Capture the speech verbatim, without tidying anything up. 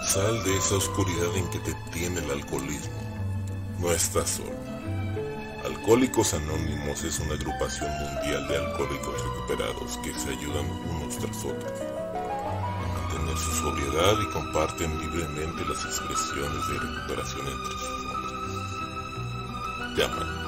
Sal de esa oscuridad en que te tiene el alcoholismo. No estás solo. Alcohólicos Anónimos es una agrupación mundial de alcohólicos recuperados que se ayudan unos tras otros a mantener su sobriedad y comparten libremente las expresiones de recuperación entre sus nombres. Te aman.